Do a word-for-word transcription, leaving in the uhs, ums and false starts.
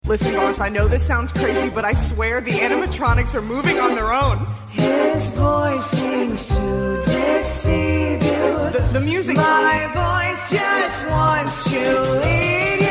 Listen, boss, I know this sounds crazy, but I swear the animatronics are moving on their own. His voice means to deceive you. The, the music's... My voice just wants to leave